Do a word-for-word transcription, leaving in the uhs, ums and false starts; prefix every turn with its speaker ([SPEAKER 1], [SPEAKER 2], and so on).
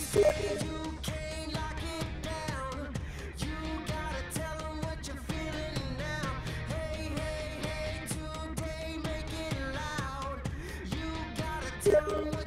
[SPEAKER 1] say you can't lock it down. You gotta tell them what you're feeling now. Hey, hey, hey, today make it loud. You gotta tell them